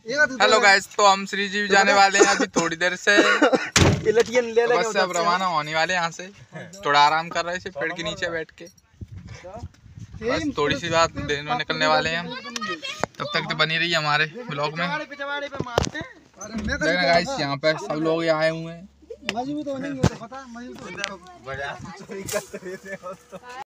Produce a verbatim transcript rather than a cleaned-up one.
Hello guys, तो हम श्रीजीव जाने वाले हैं अभी थोड़ी देर से। तो बस अब रवाना होने वाले यहाँ से। थोड़ा आराम कर रहे थे पेड़ के नीचे बैठ के। बस थोड़ी सी बात देने निकलने वाले हैं हम। तब तक तो बनी रही हमारे ब्लॉग में। गाइस यहाँ पे सब लोग आए हुए हैं।